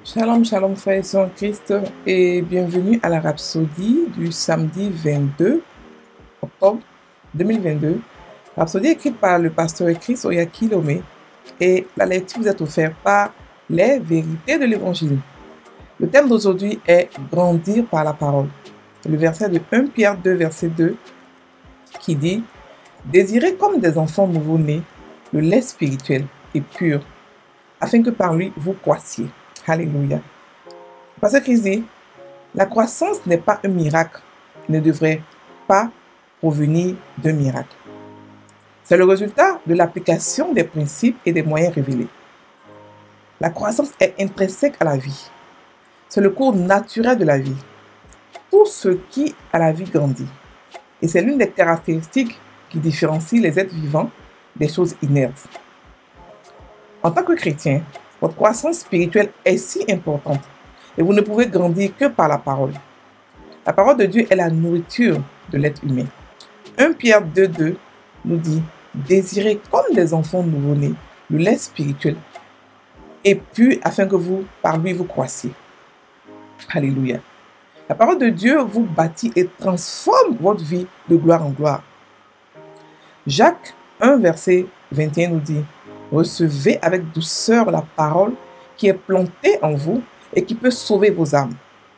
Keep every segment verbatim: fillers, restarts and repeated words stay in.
Shalom, shalom frères et sœurs en Christ et bienvenue à la Rhapsodie du samedi vingt-deux octobre deux mille vingt-deux. Rhapsodie écrite par le pasteur Chris Oyakilome et la lecture vous est offerte par les vérités de l'évangile. Le thème d'aujourd'hui est grandir par la parole. Le verset de premier Pierre deux verset deux qui dit « Désirez comme des enfants nouveau-nés le lait spirituel et pur, afin que par lui vous croissiez. » Alléluia. Parce que Christ dit, la croissance n'est pas un miracle, ne devrait pas provenir d'un miracle. C'est le résultat de l'application des principes et des moyens révélés. La croissance est intrinsèque à la vie. C'est le cours naturel de la vie. Tout ce qui à la vie grandit. Et c'est l'une des caractéristiques qui différencie les êtres vivants des choses inertes. En tant que chrétien, votre croissance spirituelle est si importante et vous ne pouvez grandir que par la parole. La parole de Dieu est la nourriture de l'être humain. premier Pierre deux deux nous dit « Désirez comme des enfants nouveau-nés le lait spirituel et pur afin que vous, par lui, vous croissiez. » Alléluia. La parole de Dieu vous bâtit et transforme votre vie de gloire en gloire. Jacques un verset vingt et un nous dit « Recevez avec douceur la parole qui est plantée en vous et qui peut sauver vos âmes. »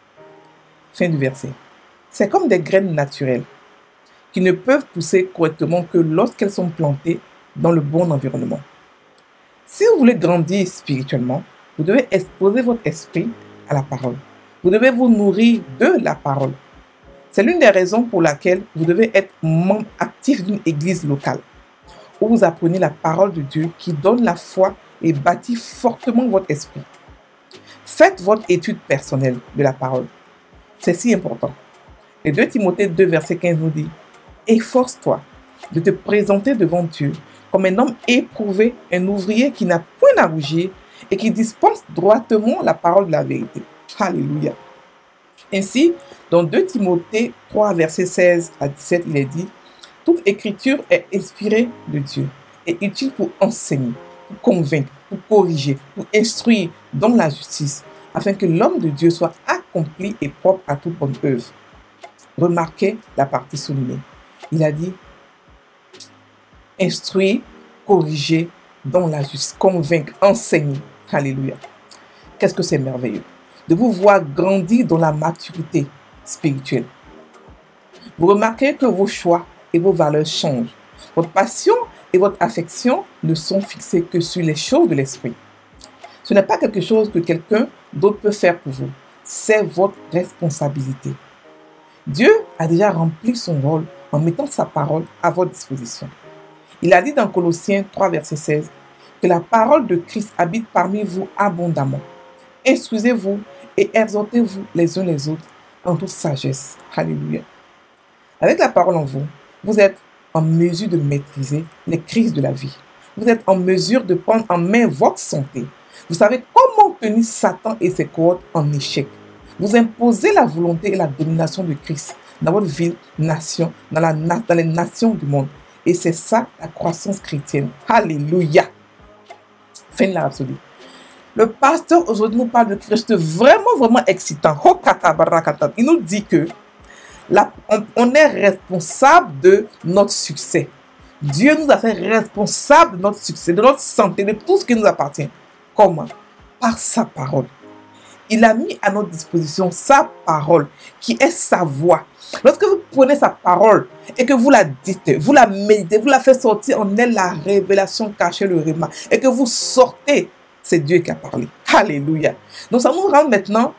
Fin du verset. C'est comme des graines naturelles qui ne peuvent pousser correctement que lorsqu'elles sont plantées dans le bon environnement. Si vous voulez grandir spirituellement, vous devez exposer votre esprit à la parole. Vous devez vous nourrir de la parole. C'est l'une des raisons pour laquelle vous devez être membre actif d'une église locale, où vous apprenez la parole de Dieu qui donne la foi et bâtit fortement votre esprit. Faites votre étude personnelle de la parole. C'est si important. Et deux Timothée deux verset quinze nous dit « Efforce-toi de te présenter devant Dieu comme un homme éprouvé, un ouvrier qui n'a point à rougir et qui dispense droitement la parole de la vérité. » Alléluia. Ainsi, dans deux Timothée trois verset seize à dix-sept, il est dit « Toute écriture est inspirée de Dieu et utile pour enseigner, pour convaincre, pour corriger, pour instruire dans la justice, afin que l'homme de Dieu soit accompli et propre à toute bonne œuvre. » Remarquez la partie soulignée. Il a dit « Instruire, corriger dans la justice, convaincre, enseigner. » Alléluia. Qu'est-ce que c'est merveilleux de vous voir grandir dans la maturité spirituelle. Vous remarquez que vos choix et vos valeurs changent. Votre passion et votre affection ne sont fixées que sur les choses de l'esprit. Ce n'est pas quelque chose que quelqu'un d'autre peut faire pour vous. C'est votre responsabilité. Dieu a déjà rempli son rôle en mettant sa parole à votre disposition. Il a dit dans Colossiens trois verset seize que la parole de Christ habite parmi vous abondamment. Instruisez-vous et exhortez-vous les uns les autres en toute sagesse. Alléluia. Avec la parole en vous, vous êtes en mesure de maîtriser les crises de la vie. Vous êtes en mesure de prendre en main votre santé. Vous savez comment tenir Satan et ses cohortes en échec. Vous imposez la volonté et la domination de Christ dans votre ville, nation, dans, la, dans les nations du monde. Et c'est ça la croissance chrétienne. Alléluia. Fin de la rhapsodie. Le pasteur aujourd'hui nous parle de quelque chose de vraiment, vraiment excitant. Il nous dit que la, on, on est responsable de notre succès. Dieu nous a fait responsables de notre succès, de notre santé, de tout ce qui nous appartient. Comment? Par sa parole. Il a mis à notre disposition sa parole, qui est sa voix. Lorsque vous prenez sa parole et que vous la dites, vous la méditez, vous la faites sortir en elle la révélation cachée, le réma, et que vous sortez, c'est Dieu qui a parlé. Alléluia. Donc ça nous rend maintenant,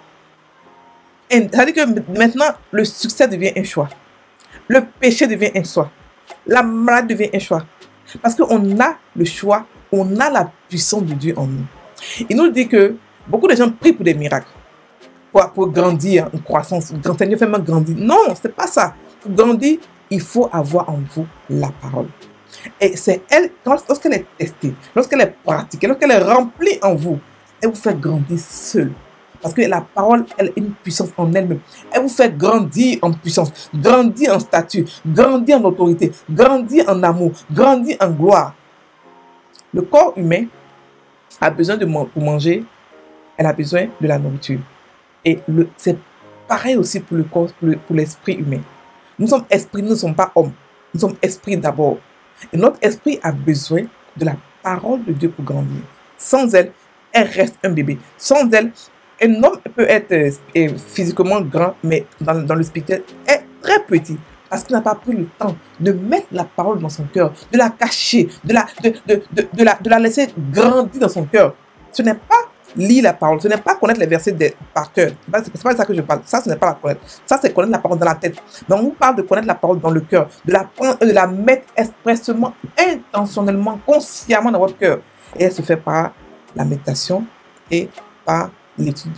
ça veut dire que maintenant le succès devient un choix. Le péché devient un choix. La maladie devient un choix. Parce qu'on a le choix, on a la puissance de Dieu en nous. Il nous dit que beaucoup de gens prient pour des miracles, pour, pour grandir, une croissance. Seigneur, fais-moi grandir. Non, ce n'est pas ça. Pour grandir, il faut avoir en vous la parole. Et c'est elle, lorsqu'elle est testée, lorsqu'elle est pratiquée, lorsqu'elle est remplie en vous, elle vous fait grandir seule. Parce que la parole, elle a une puissance en elle-même. Elle vous fait grandir en puissance, grandir en statut, grandir en autorité, grandir en amour, grandir en gloire. Le corps humain a besoin de pour manger elle a besoin de la nourriture. Et c'est pareil aussi pour le corps, pour l'esprit humain. Nous sommes esprits, nous ne sommes pas hommes. Nous sommes esprits d'abord. Et notre esprit a besoin de la parole de Dieu pour grandir. Sans elle, elle reste un bébé. Sans elle, un homme peut être euh, physiquement grand, mais dans, dans le spirituel, est très petit. Parce qu'il n'a pas pris le temps de mettre la parole dans son cœur, de la cacher, de la, de, de, de, de la, de la laisser grandir dans son cœur. Ce n'est pas lire la parole, ce n'est pas connaître les versets de, par cœur. Ce n'est pas de ça que je parle. Ça, ce n'est pas la connaître. Ça, c'est connaître la parole dans la tête. Mais on vous parle de connaître la parole dans le cœur, de la prendre et de la mettre expressément, intentionnellement, consciemment dans votre cœur. Et elle se fait par la méditation et par l'étude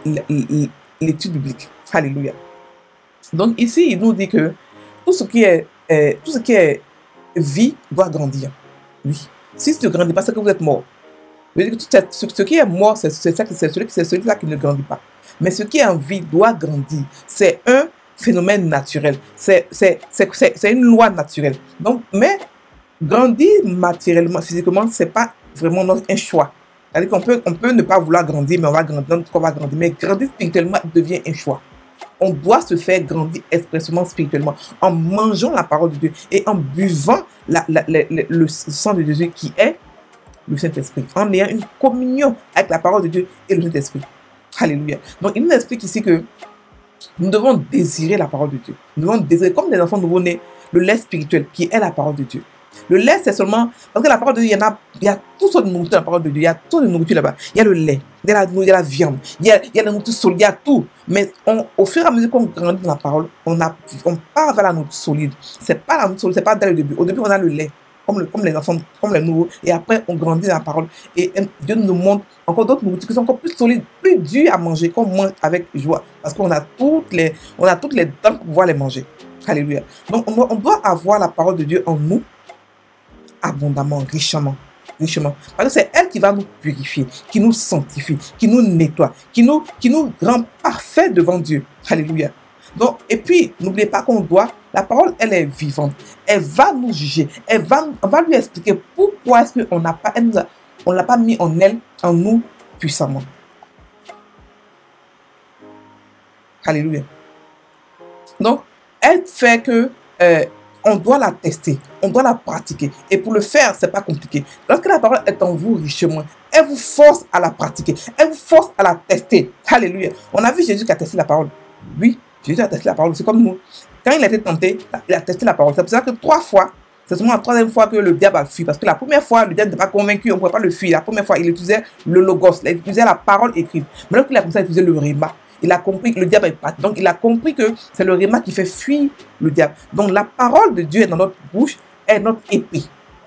biblique. Alléluia. Donc ici, il nous dit que tout ce qui est, euh, tout ce qui est vie doit grandir. Oui. Si tu ne grandis pas, c'est que vous êtes mort. Je veux dire que tout ce, ce qui est mort, c'est celui-là celui qui ne grandit pas. Mais ce qui est en vie doit grandir. C'est un phénomène naturel. C'est une loi naturelle. Donc, mais grandir matériellement, physiquement, ce n'est pas vraiment notre, un choix. C'est-à-dire qu'on peut, on peut ne pas vouloir grandir, mais on va grandir, on va grandir. Mais grandir spirituellement devient un choix. On doit se faire grandir expressément spirituellement en mangeant la parole de Dieu et en buvant la, la, la, la, le sang de Jésus qui est le Saint-Esprit, en ayant une communion avec la parole de Dieu et le Saint-Esprit. Alléluia. Donc, il nous explique ici que nous devons désirer la parole de Dieu. Nous devons désirer, comme des enfants nouveau-nés, le lait spirituel qui est la parole de Dieu. Le lait, c'est seulement... Parce que la parole de Dieu, il y, en a, il y a toutes sortes de nourriture dans la parole de Dieu. Il y a toute de nourriture là-bas. Il y a le lait, il y a la, il y a la viande, il y a, il y a la nourriture solide, il y a tout. Mais on, au fur et à mesure qu'on grandit dans la parole, on, a, on part vers la nourriture solide. C'est pas la nourriture solide, c'est pas dès le début. Au début, on a le lait, comme, le, comme les enfants, comme les nouveaux. Et après, on grandit dans la parole. Et Dieu nous montre encore d'autres nourritures qui sont encore plus solides, plus dures à manger, qu'on mange avec joie. Parce qu'on a toutes les, on a toutes les dents pour pouvoir les manger. Alléluia. Donc, on, on doit avoir la parole de Dieu en nous, abondamment, richement, richement. Parce que c'est elle qui va nous purifier, qui nous sanctifie, qui nous nettoie, qui nous, qui nous rend parfaits devant Dieu. Alléluia. Donc, et puis, n'oubliez pas qu'on doit, la parole, elle est vivante. Elle va nous juger. Elle va, on va lui expliquer pourquoi est-ce qu'on n'a pas, elle nous a, on l'a pas mis en elle, en nous, puissamment. Alléluia. Donc, elle fait que, euh, on doit la tester, on doit la pratiquer. Et pour le faire, c'est pas compliqué. Lorsque la parole est en vous richement, elle vous force à la pratiquer. Elle vous force à la tester. Alléluia. On a vu Jésus qui a testé la parole. Oui, Jésus a testé la parole. C'est comme nous. Quand il a été tenté, il a testé la parole. C'est pour ça que trois fois, c'est seulement la troisième fois que le diable a fui. Parce que la première fois, le diable n'était pas convaincu, on ne pouvait pas le fuir. La première fois, il utilisait le logos, il utilisait la parole écrite. Maintenant qu'il a commencé à utiliser le rhéma, il a compris que le diable est parti. Donc, il a compris que c'est le rhéma qui fait fuir le diable. Donc, la parole de Dieu est dans notre bouche, est notre épée.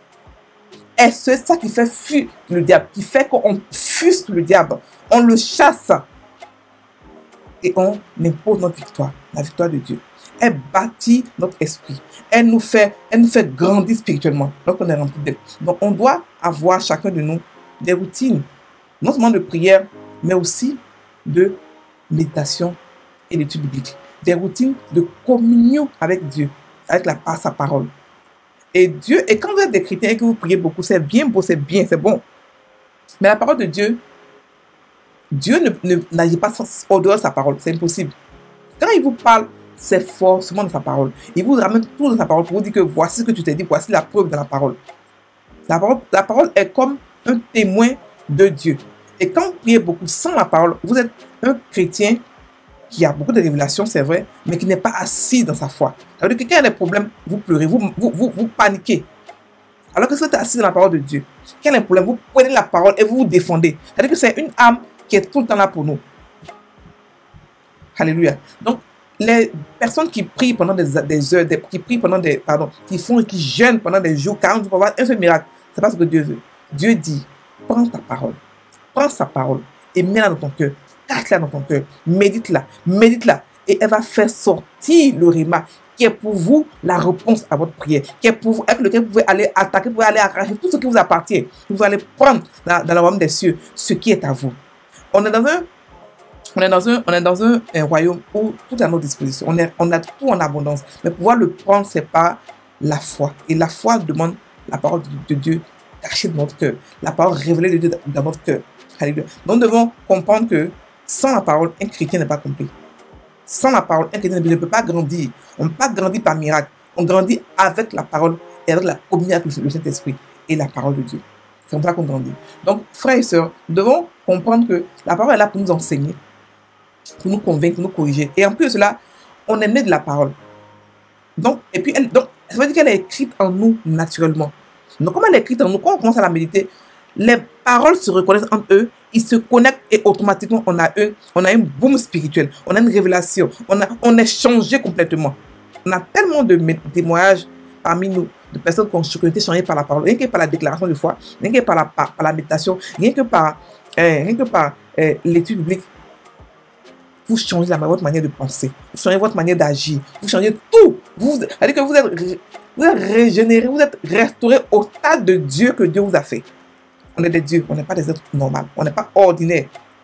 Et c'est ça qui fait fuir le diable, qui fait qu'on fuse le diable. On le chasse. Et on impose notre victoire, la victoire de Dieu. Elle bâtit notre esprit. Elle nous fait, elle nous fait grandir spirituellement. Donc, on est rempli d'elle. Donc, on doit avoir chacun de nous des routines, non seulement de prière, mais aussi de méditation et d'études bibliques. Des routines de communion avec Dieu, avec la, sa parole. Et Dieu, et quand vous êtes des chrétiens et que vous priez beaucoup, c'est bien beau, c'est bien, c'est bon. Mais la parole de Dieu, Dieu n'agit ne, pas au dehors de sa parole, c'est impossible. Quand il vous parle, c'est forcément dans sa parole. Il vous ramène tout dans sa parole pour vous dire que voici ce que tu t'es dit, voici la preuve de la parole. La parole, la parole est comme un témoin de Dieu. Et quand vous priez beaucoup sans la parole, vous êtes un chrétien qui a beaucoup de révélations, c'est vrai, mais qui n'est pas assis dans sa foi. Ça veut dire que quand il y a des problèmes, vous pleurez, vous, vous, vous, vous paniquez. Alors que si vous êtes assis dans la parole de Dieu, quand il y a des problèmes, vous prenez la parole et vous vous défendez. C'est-à-dire que c'est une âme qui est tout le temps là pour nous. Alléluia. Donc, les personnes qui prient pendant des, des heures, des, qui prient pendant des, pardon, qui font et qui jeûnent pendant des jours, quarante jours pour avoir un seul miracle, c'est pas ce que Dieu veut. Dieu dit, prends ta parole. Prends sa parole et mets-la dans ton cœur. Cache-la dans ton cœur. Médite-la. Médite-la. Et elle va faire sortir le rhéma qui est pour vous la réponse à votre prière. Qui est pour vous, avec lequel vous pouvez aller attaquer, vous pouvez aller arracher tout ce qui vous appartient. Vous allez prendre dans, dans le royaume des cieux ce qui est à vous. On est dans un, on est dans un, on est dans un, un royaume où tout est à notre disposition. On, est, on a tout en abondance. Mais pouvoir le prendre, c'est par la foi. Et la foi demande la parole de, de Dieu cachée dans notre cœur. La parole révélée de Dieu dans notre cœur. Alléluia. Donc, nous devons comprendre que sans la parole, un chrétien n'est pas complet. Sans la parole, un chrétien ne peut pas grandir. On ne peut pas grandir par miracle. On grandit avec la parole et avec la communion avec le Saint-Esprit et la parole de Dieu. C'est comme ça qu'on grandit. Donc, frères et sœurs, nous devons comprendre que la parole est là pour nous enseigner, pour nous convaincre, pour nous corriger. Et en plus de cela, on est né de la parole. Donc, et puis, elle, donc, ça veut dire qu'elle est écrite en nous naturellement. Donc, comme elle est écrite en nous, quand on commence à la méditer, les paroles se reconnaissent entre eux, ils se connectent et automatiquement, on a, eux, on a une boum spirituelle, on a une révélation, on, a, on est changé complètement. On a tellement de témoignages parmi nous, de personnes qui ont été changées par la parole, rien que par la déclaration de foi, rien que par la, par, par la méditation, rien que par, euh, rien que par euh, l'étude biblique. Vous changez la, votre manière de penser, vous changez votre manière d'agir, vous changez tout. Vous, c'est-à-dire que vous êtes, vous êtes régénéré, vous êtes restauré au stade de Dieu que Dieu vous a fait. On est des dieux, on n'est pas des êtres normaux, on n'est pas ordinaires.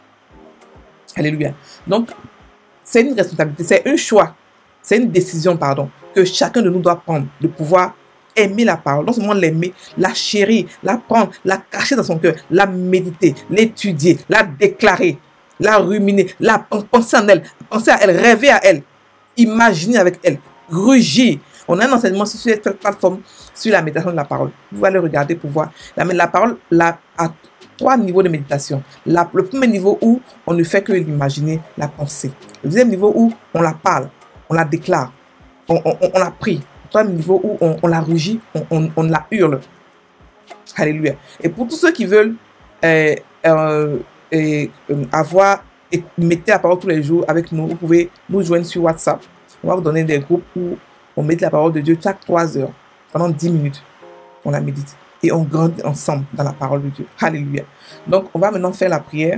Alléluia. Donc, c'est une responsabilité, c'est un choix, c'est une décision, pardon, que chacun de nous doit prendre, de pouvoir aimer la parole, non seulement l'aimer, la chérir, la prendre, la cacher dans son cœur, la méditer, l'étudier, la déclarer, la ruminer, la penser en elle, penser à elle, rêver à elle, imaginer avec elle, rugir. On a un enseignement sur cette plateforme, sur la méditation de la parole. Vous allez regarder pour voir. La, la parole la, a trois niveaux de méditation. La, le premier niveau où on ne fait que l'imaginer, la penser. Le deuxième niveau où on la parle, on la déclare, on, on, on la prie. Le troisième niveau où on, on la rugit, on, on, on la hurle. Alléluia. Et pour tous ceux qui veulent euh, euh, euh, avoir et mettre la parole tous les jours avec nous, vous pouvez nous joindre sur WhatsApp. On va vous donner des groupes où on médite la parole de Dieu chaque trois heures, pendant dix minutes. On la médite. Et on grandit ensemble dans la parole de Dieu. Alléluia. Donc, on va maintenant faire la prière.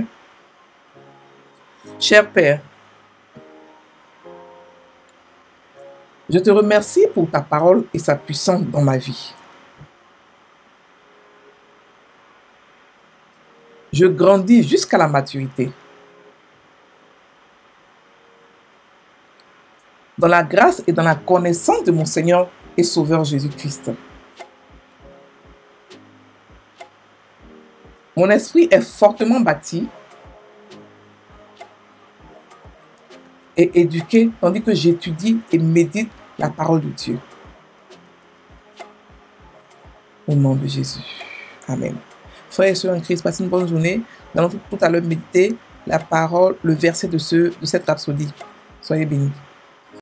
Cher Père, je te remercie pour ta parole et sa puissance dans ma vie. Je grandis jusqu'à la maturité. Dans la grâce et dans la connaissance de mon Seigneur et Sauveur Jésus-Christ. Mon esprit est fortement bâti et éduqué, tandis que j'étudie et médite la parole de Dieu. Au nom de Jésus. Amen. Frères et sœurs en Christ, passez une bonne journée. Nous allons tout à l'heure méditer la parole, le verset de, ce, de cette rhapsodie. Soyez bénis.